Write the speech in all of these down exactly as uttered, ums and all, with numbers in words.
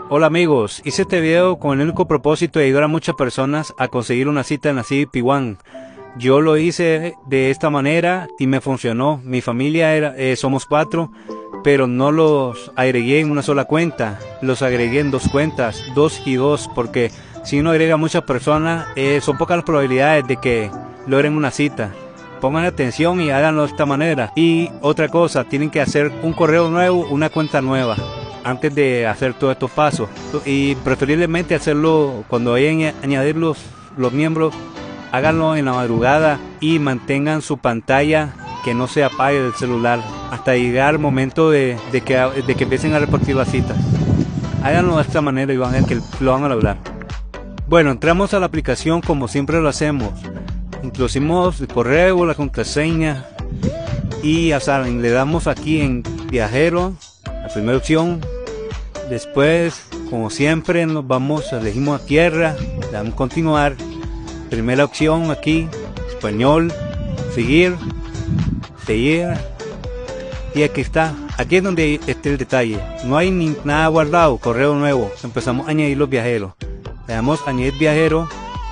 Hola amigos, hice este video con el único propósito de ayudar a muchas personas a conseguir una cita en la C B P One. Yo lo hice de esta manera y me funcionó. Mi familia era, eh, somos cuatro, pero no los agregué en una sola cuenta, los agregué en dos cuentas, dos y dos, porque si uno agrega a muchas personas, eh, son pocas las probabilidades de que logren una cita. Pongan atención y háganlo de esta manera. Y otra cosa, tienen que hacer un correo nuevo, una cuenta nueva, antes de hacer todos estos pasos, y preferiblemente hacerlo cuando vayan a añadir los, los miembros, háganlo en la madrugada y mantengan su pantalla que no se apague del celular hasta llegar al momento de, de, que, de que empiecen a repartir las citas. Háganlo de esta manera y van a ver que lo van a lograr. Bueno, entramos a la aplicación como siempre lo hacemos. Introducimos el correo, la contraseña y ya saben, le damos aquí en viajero, la primera opción. Después, como siempre, nos vamos, elegimos a tierra, le damos continuar. Primera opción aquí, español, seguir, seguir. Y aquí está, aquí es donde está el detalle. No hay ni nada guardado, correo nuevo. Empezamos a añadir los viajeros. Le damos añadir viajero.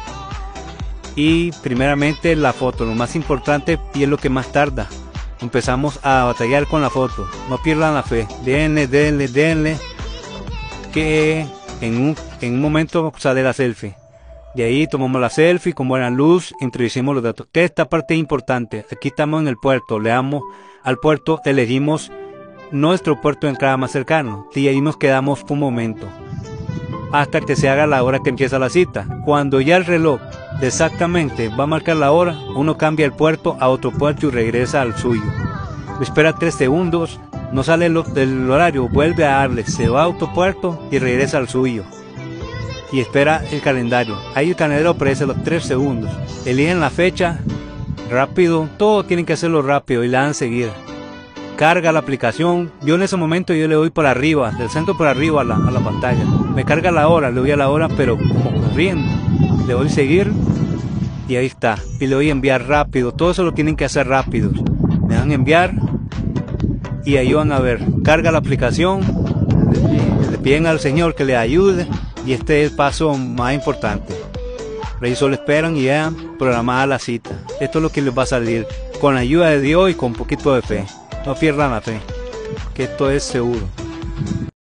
Y primeramente la foto, lo más importante y es lo que más tarda. Empezamos a batallar con la foto. No pierdan la fe. Denle, denle, denle. Que en un, en un momento sale la selfie. De ahí tomamos la selfie con buena luz, introducimos los datos. Que esta parte es importante. Aquí estamos en el puerto. Le damos al puerto, elegimos nuestro puerto de entrada más cercano. Y ahí nos quedamos un momento. Hasta que se haga la hora que empieza la cita. Cuando ya el reloj exactamente va a marcar la hora, uno cambia el puerto a otro puerto y regresa al suyo. Espera tres segundos, no sale lo, del horario, vuelve a darle, se va a otro puerto y regresa al suyo. Y espera el calendario. Ahí el calendario aparece los tres segundos. Eligen la fecha, rápido, todo tienen que hacerlo rápido y le dan seguir. Carga la aplicación. Yo en ese momento yo le doy por arriba, del centro por arriba a la, a la pantalla. Me carga la hora, le doy a la hora, pero como corriendo. Le doy seguir y ahí está. Y le doy enviar rápido. Todo eso lo tienen que hacer rápido. Le dan enviar y ahí van a ver. Carga la aplicación. Le, le piden al señor que le ayude y este es el paso más importante. Ahí solo esperan y ya programada la cita. Esto es lo que les va a salir con la ayuda de Dios y con un poquito de fe. No pierdan la fe, que esto es seguro.